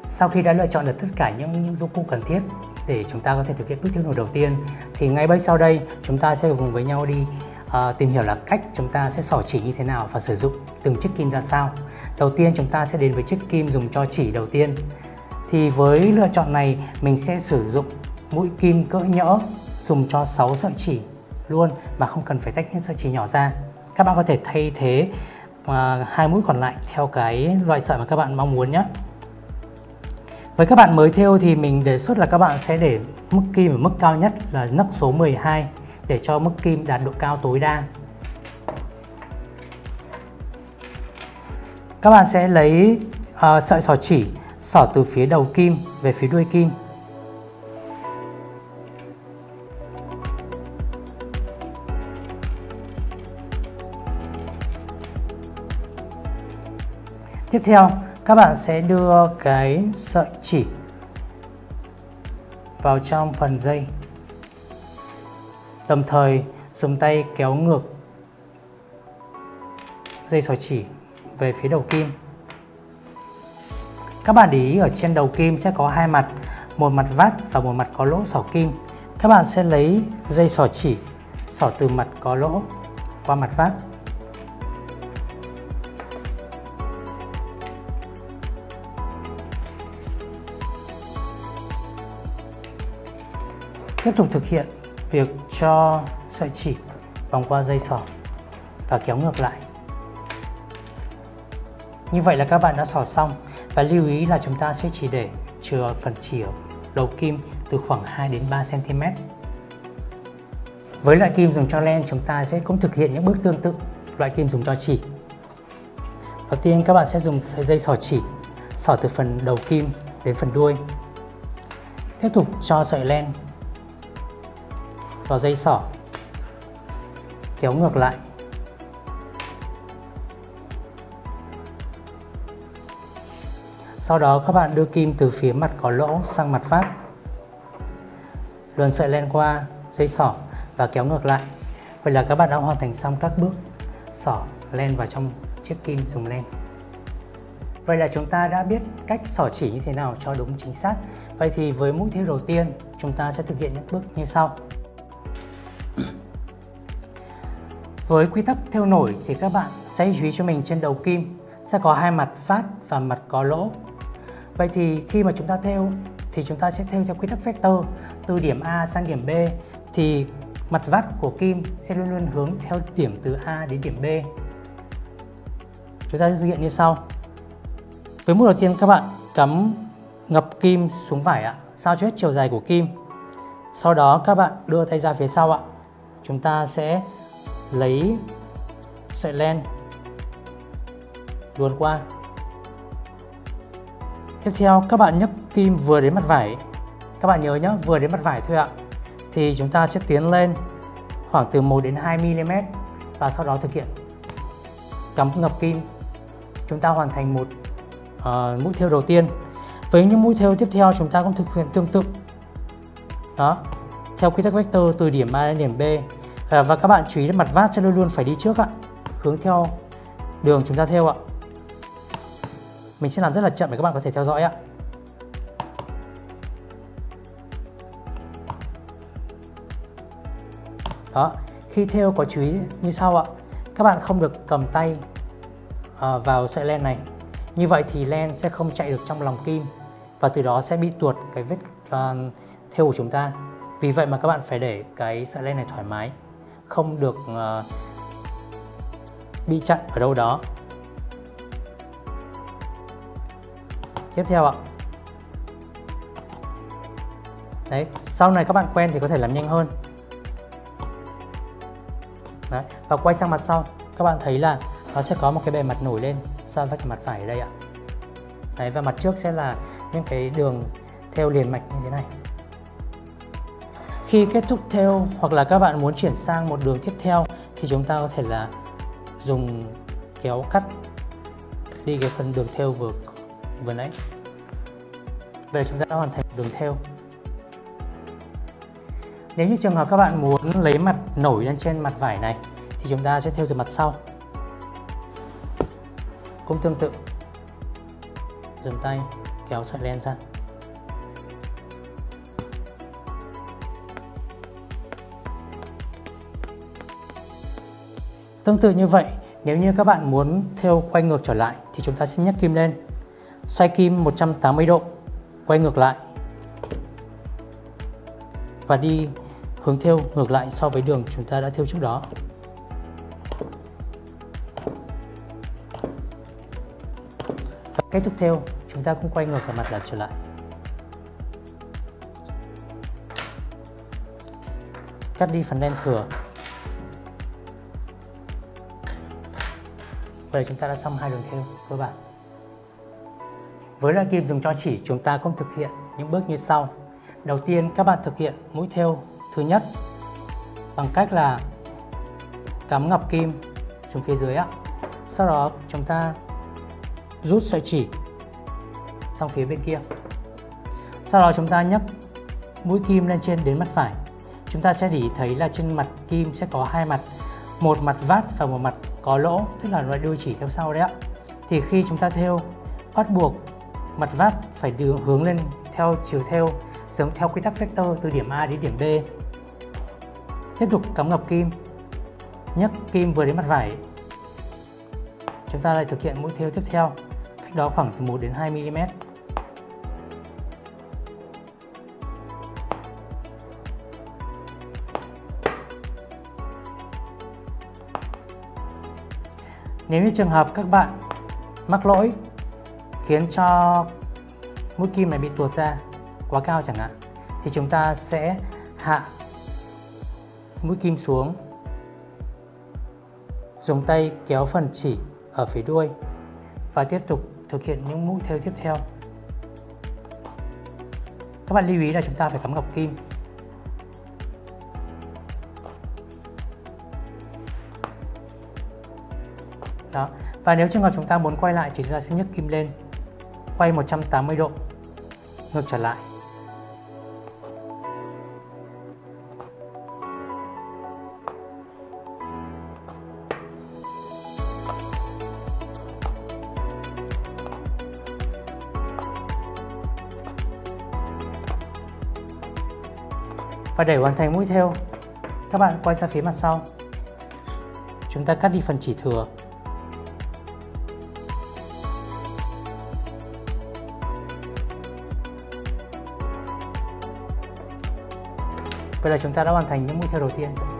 Sau khi đã lựa chọn được tất cả những dụng cụ cần thiết để chúng ta có thể thực hiện bước thêu nổi đầu tiên, thì ngay bây sau đây chúng ta sẽ cùng với nhau đi tìm hiểu là cách chúng ta sẽ xỏ chỉ như thế nào và sử dụng từng chiếc kim ra sao. Đầu tiên chúng ta sẽ đến với chiếc kim dùng cho chỉ đầu tiên. Thì với lựa chọn này mình sẽ sử dụng mũi kim cỡ nhỡ dùng cho 6 sợi chỉ luôn mà không cần phải tách những sợi chỉ nhỏ ra. Các bạn có thể thay thế hai mũi còn lại theo cái loại sợi mà các bạn mong muốn nhé. Với các bạn mới thêu thì mình đề xuất là các bạn sẽ để mức kim ở mức cao nhất là nấc số 12 để cho mức kim đạt độ cao tối đa. Các bạn sẽ lấy sợi xỏ chỉ xỏ từ phía đầu kim về phía đuôi kim. Tiếp theo, các bạn sẽ đưa cái sợi chỉ vào trong phần dây, đồng thời dùng tay kéo ngược dây xỏ chỉ về phía đầu kim. Các bạn để ý ở trên đầu kim sẽ có hai mặt, một mặt vát và một mặt có lỗ xỏ kim. Các bạn sẽ lấy dây xỏ chỉ xỏ từ mặt có lỗ qua mặt vát. Tiếp tục thực hiện việc cho sợi chỉ vòng qua dây xỏ và kéo ngược lại. Như vậy là các bạn đã xỏ xong, và lưu ý là chúng ta sẽ chỉ để chừa phần chỉ ở đầu kim từ khoảng 2 đến 3 cm. Với loại kim dùng cho len, chúng ta sẽ cũng thực hiện những bước tương tự loại kim dùng cho chỉ. Đầu tiên các bạn sẽ dùng sợi dây xỏ chỉ xỏ từ phần đầu kim đến phần đuôi. Tiếp tục cho sợi len vào dây xỏ, kéo ngược lại. Sau đó các bạn đưa kim từ phía mặt có lỗ sang mặt vát, luồn sợi len qua dây xỏ và kéo ngược lại. Vậy là các bạn đã hoàn thành xong các bước xỏ len vào trong chiếc kim dùng len. Vậy là chúng ta đã biết cách xỏ chỉ như thế nào cho đúng chính xác. Vậy thì với mũi thêu đầu tiên chúng ta sẽ thực hiện những bước như sau. Với quy tắc thêu nổi thì các bạn sẽ chú ý cho mình trên đầu kim sẽ có hai mặt vát và mặt có lỗ. Vậy thì khi mà chúng ta thêu thì chúng ta sẽ thêu theo quy tắc vector, từ điểm A sang điểm B thì mặt vát của kim sẽ luôn luôn hướng theo điểm từ A đến điểm B. Chúng ta sẽ thực hiện như sau. Với mũi đầu tiên các bạn cắm ngập kim xuống vải ạ, sao cho hết chiều dài của kim. Sau đó các bạn đưa tay ra phía sau ạ. Chúng ta sẽ lấy sợi len luồn qua. Tiếp theo các bạn nhấc kim vừa đến mặt vải. Các bạn nhớ nhé, vừa đến mặt vải thôi ạ. Thì chúng ta sẽ tiến lên khoảng từ 1 đến 2 mm và sau đó thực hiện cắm ngập kim. Chúng ta hoàn thành một mũi thêu đầu tiên. Với những mũi thêu tiếp theo chúng ta cũng thực hiện tương tự. Đó, theo quy tắc vector từ điểm A đến điểm B. Và các bạn chú ý đến mặt vát sẽ luôn luôn phải đi trước ạ, hướng theo đường chúng ta thêu ạ. Mình sẽ làm rất là chậm để các bạn có thể theo dõi ạ. Đó, khi thêu có chú ý như sau ạ. Các bạn không được cầm tay vào sợi len này. Như vậy thì len sẽ không chạy được trong lòng kim và từ đó sẽ bị tuột cái vết thêu của chúng ta. Vì vậy mà các bạn phải để cái sợi len này thoải mái, không được bị chặn ở đâu đó. Tiếp theo ạ. Đấy, sau này các bạn quen thì có thể làm nhanh hơn. Đấy, và quay sang mặt sau, các bạn thấy là nó sẽ có một cái bề mặt nổi lên so với cái mặt phải ở đây ạ. Đấy, và mặt trước sẽ là những cái đường thêu liền mạch như thế này. Khi kết thúc thêu hoặc là các bạn muốn chuyển sang một đường tiếp theo thì chúng ta có thể là dùng kéo cắt đi cái phần đường thêu vừa nãy. Vậy là chúng ta đã hoàn thành đường thêu. Nếu như trường hợp các bạn muốn lấy mặt nổi lên trên mặt vải này thì chúng ta sẽ thêu từ mặt sau. Cũng tương tự, dùng tay kéo sợi len ra. Tương tự như vậy, nếu như các bạn muốn thêu quay ngược trở lại thì chúng ta sẽ nhấc kim lên, xoay kim 180 độ, quay ngược lại và đi hướng thêu ngược lại so với đường chúng ta đã thêu trước đó. Và kết thúc thêu, chúng ta cũng quay ngược cả mặt lại trở lại. Cắt đi phần len thừa. Vậy là chúng ta đã xong 2 đường thêu cơ bản. Với loại kim dùng cho chỉ, chúng ta cũng thực hiện những bước như sau. Đầu tiên, các bạn thực hiện mũi thêu thứ nhất bằng cách là cắm ngọc kim xuống phía dưới ạ. Sau đó chúng ta rút sợi chỉ sang phía bên kia. Sau đó chúng ta nhấc mũi kim lên trên đến mặt phải. Chúng ta sẽ để ý thấy là trên mặt kim sẽ có hai mặt, một mặt vát và một mặt có lỗ, tức là loại đuôi chỉ theo sau đấy ạ. Thì khi chúng ta thêu, bắt buộc mặt vát phải hướng lên theo chiều thêu, giống theo quy tắc vector từ điểm A đến điểm B. Tiếp tục cắm ngọc kim, nhấc kim vừa đến mặt vải. Chúng ta lại thực hiện mũi thêu tiếp theo, cách đó khoảng từ 1 đến 2 mm. Nếu như trường hợp các bạn mắc lỗi khiến cho mũi kim này bị tuột ra quá cao chẳng hạn, thì chúng ta sẽ hạ mũi kim xuống, dùng tay kéo phần chỉ ở phía đuôi và tiếp tục thực hiện những mũi thêu tiếp theo. Các bạn lưu ý là chúng ta phải cắm ngọc kim. Đó. Và nếu trường hợp chúng ta muốn quay lại thì chúng ta sẽ nhấc kim lên, quay 180 độ ngược trở lại. Và để hoàn thành mũi thêu, các bạn quay ra phía mặt sau. Chúng ta cắt đi phần chỉ thừa. Vậy là chúng ta đã hoàn thành những mũi thêu đầu tiên.